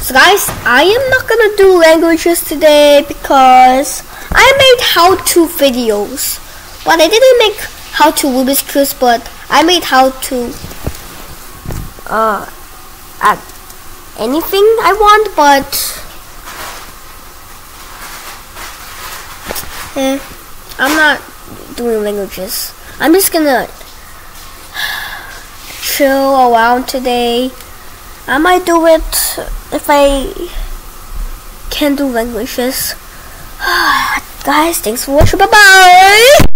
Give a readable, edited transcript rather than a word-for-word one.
So guys, I am not gonna do languages today because I made how-to videos. But I didn't make how-to Rubik's Cubes, but I made how-to add anything I want, but I'm not doing languages. I'm just gonna chill around today. I might do it if I can do languages. Guys, thanks for watching. Bye bye.